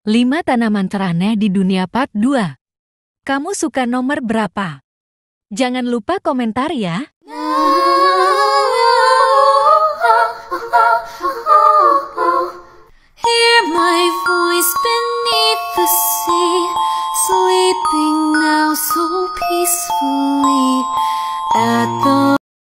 5 tanaman teraneh di dunia part 2. Kamu suka nomor berapa? Jangan lupa komentar ya. Hear my voice beneath the